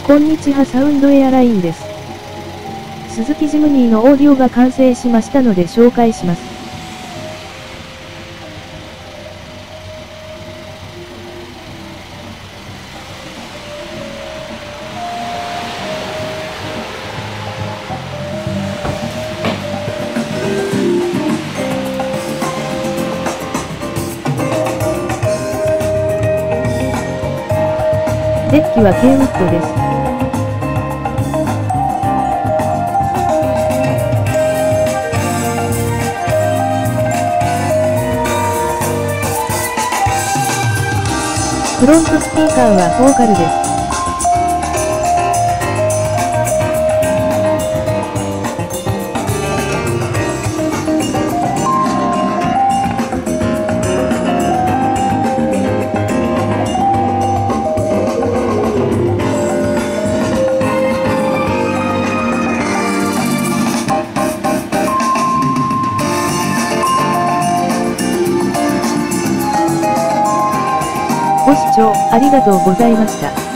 こんにちは、サウンドエアラインです。鈴木ジムニーのオーディオが完成しましたので紹介します。デッキはケンウッドです。フロントスピーカーはフォーカルです。ご視聴ありがとうございました。